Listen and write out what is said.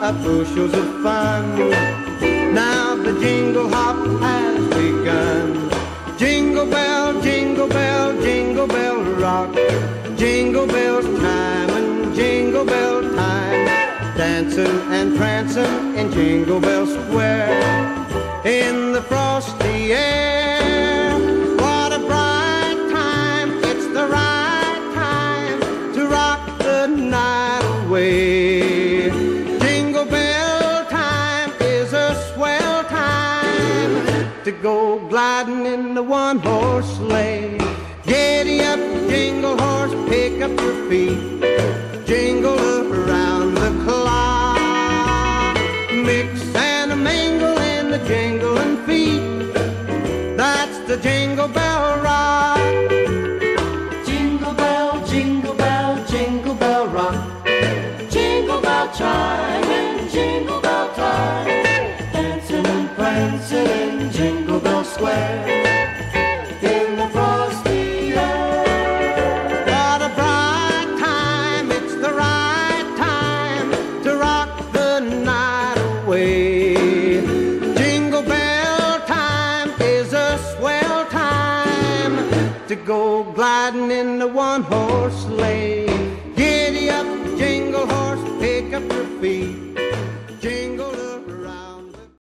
bushels of fun. Now the jingle hop has begun. Jingle bell, jingle bell, jingle bell rock. Jingle bells time and jingle bell time. Dancing and prancing in Jingle Bell Square. In the frosty air, what a bright time. It's the right time to rock the night away. Jingle bell time is a swell time to go gliding in the one-horse sleigh. Giddy up, jingle horse, pick up your feet. Jingle around the clock. Mix and a mingle in the jingling feet. That's the Jingle Bell Rock. Jingle bell, jingle bell, jingle bell rock. Jingle bell chime and jingle bell time. Dancing and prancing in Jingle Bell Square. In the frosty air. What a bright time, it's the right time to rock the night away. Jingle bell time is a swell time to go gliding in the one-horse sleigh.